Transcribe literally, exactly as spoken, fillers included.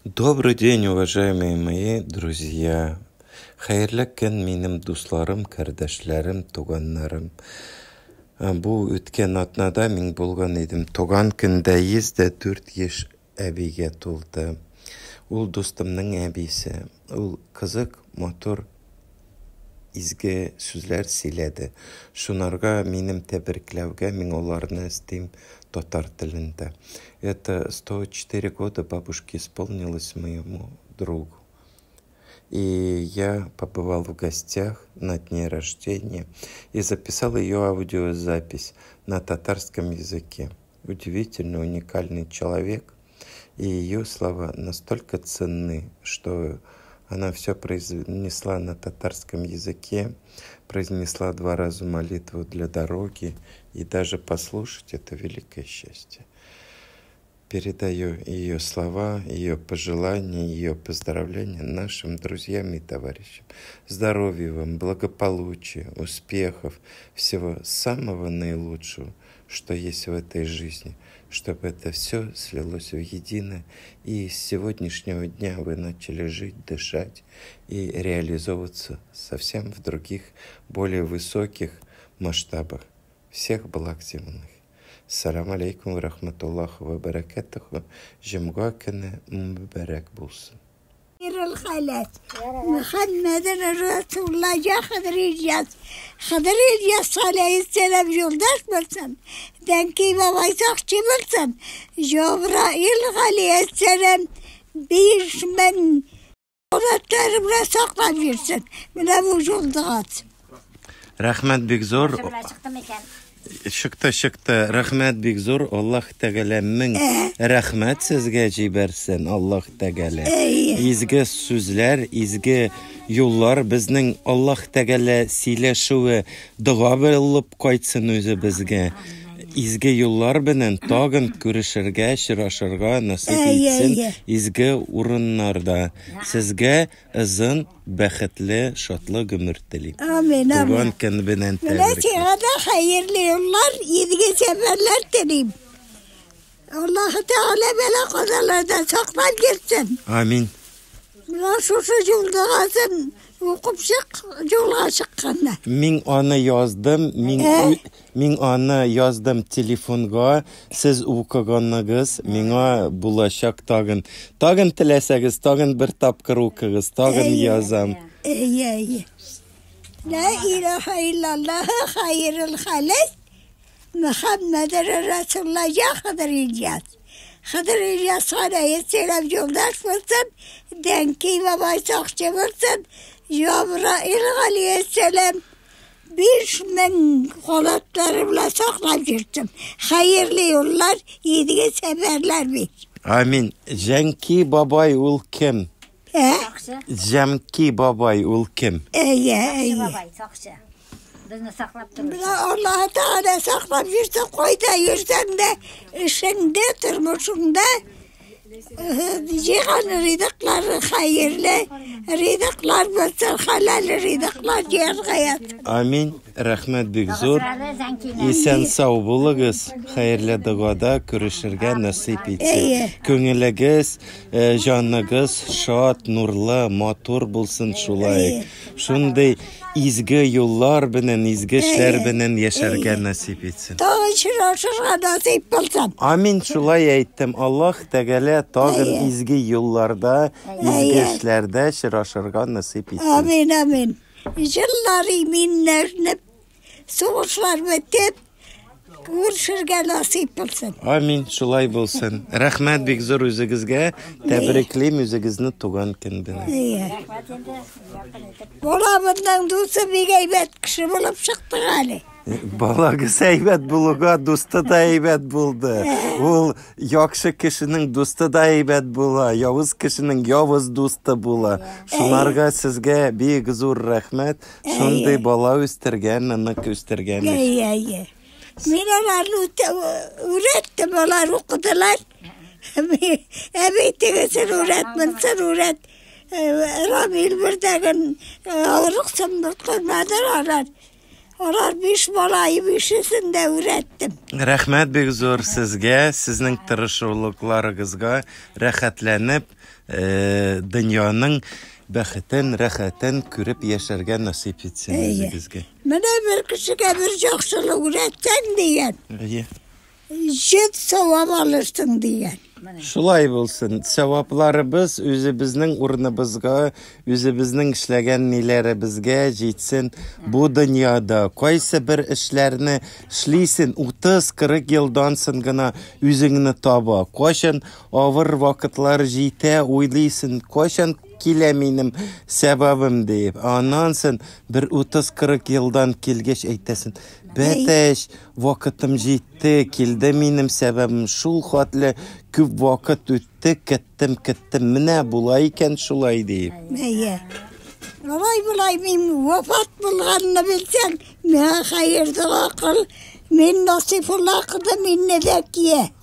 Добрый день, уважаемые мои друзья. Хайырлы көн минем дусларым, кардәшләрем, туганнарым. Бу үткән атнада мин булган идем. Туган көндә йөз дә дүрт яшь әбигә тулды. Ул дустымның әбисе. Ул кызык, мотор, изге сүзләр сөйләде. Шунарга минем тәбрикләүгә мин аларны истим татар телендә. Это сто четыре года бабушке исполнилось моему другу. И я побывал в гостях на дне рождения и записал ее аудиозапись на татарском языке. Удивительно уникальный человек, и ее слова настолько ценны, что она все произнесла на татарском языке, произнесла два раза молитву для дороги, и даже послушать это великое счастье. Передаю ее слова, ее пожелания, ее поздравления нашим друзьям и товарищам. Здоровья вам, благополучия, успехов, всего самого наилучшего, что есть в этой жизни, чтобы это все слилось в единое, и с сегодняшнего дня вы начали жить, дышать и реализовываться совсем в других, более высоких масштабах. Всех благ земных. Салам алейкум ва рахматуллаху ва баракатуху. Җомга көне мөбарәк булсын. الخالات محمد رسول الله جا خضر İlyas خضر İlyas aleyhisselam yoldaş bulsun denki babay sakçı bulsun Cebrail aleyhisselam bir men onatlarımla saklayırsın buna bu yolda Рахмәт бик зур. Шыкты, шыкты. Рахмәт бик зур. Аллаһ Тәгалә мең рәхмәт сезгә җибәрсен. Аллаһ Тәгалә. Изге сүзләр, изге юллар безнең Аллаһ Тәгалә сөйләшүе дуга булып кайтсын үзе безгә. Изге юллар белән тагын күрешергә, очрашырга насыйп итсен изге урыннарда. Сезгә озын, бәхетле, шатлы гомер телим. Амин, амин. Туган көн белән тәбрик. Менә hayırlı yollar, изге seferler телим. Allah Teala belə qazalarda saklap gitsin. Amin. Менә шушы yolda gazın okup çık, yolga çıkkanda. Мин аны яздым, мин мин аны яздым телефонга. Сез укыганныгыз, миңа булачак тагын. Тагын теләсәгез, тагын бер тапкыр укыгыз, тагын язам. Ey ey. La ilahe illallah hayrul halak. Muhammed Resulullah ya Hıdır İlyas. Hıdır İlyas aleyhisselam yoldaş bulsun. Denki babay sakçı bulsun. Cebrail aleyhisselam bir men kolatlarımla saklayıp yırttım. Hayırlı yollar, yediği seferler bir. Amin. Cenki babay ul kim? He? Cemki babay ul kim? Ey ey. Babay saksı. Bizni saklap durur. Allah Teala saklap yürsen, koy da yürsen de, işinde, durmuşunda, cihan rızıkları hayırlı, rızıklar bulsun, halal rızıklar cihan hayat. Amin. Рәхмәт бик зур. Исән сау булыгыз. Хәерле дугада күрешергә насыйп итсен. Күңелегез, җаныгыз шат, нурлы, матур булсын шулай. Шундый изге юллар белән, изге эшләр белән яшәргә насыйп итсен. Тагын чырашырга насыйп булсын. Амин, шулай әйттем. Аллаһ Тәгалә тагын изге юлларда, изге эшләрдә чырашырга насыйп итсен. Амин, амин. Yılları minlerini soğuşlar bitip görüşürge nasip olsun. Amin, şulay bulsun. Рәхмәт бик зур үзегезгә. Тәбриклим үзегезне туган көн белән. Bolamından dostu bir heybet kişi bulup çıktı hali. Балагыз әйбәт булуга дусты да әйбәт булды. Ул яхшы кешенең дусты да әйбәт була, явыз кешенең явыз дусты була. Шуларга сезгә бик зур рәхмәт. Шундый бала үстергән, нык үстергән. Ey ey. Min onlarla ürettim, onlar okudular. Ebeytigesin üretmişsin, üret. Ramil bir degin ağırlık sındık kılmadır onlar. Olar beş balayı beşisinde ürettim. Рәхмәт бик зур сезгә, сезнең тырышчылыкларыгызга рәхәтләнеп, э, дөньяның бәхетен, рәхәтен күреп яшәргә насип итсен үзегезгә. Менә бер кешегә бер яхшылык үретсәң дигән, Әйе. җет савап алырсың дигән. Шулай булсын. Савапларыбыз үзебезнең урыныбызга, үзебезнең эшләгән ниләребезгә җитсен. Бу дөньяда кайсы бер эшләрне эшлисен утыз кырык елдан соң гына үзеңне таба. Кайчан авыр вакытлар җитә, уйлыйсың, кайчан килә минем сәбәбем дип. Аннан соң бер утыз кырык елдан килгәч әйтәсең, бәтәш, вакытым җитте, килде минем сәбәбем, шул хәтле күп вакыт үтте, кеттем, кеттем, менә булай икән шулай дип. Әйе. Олай булай мин вафат булганны белсәң, миңа хәер дуа кыл. Мин насыйфулла кызы минне дә кие.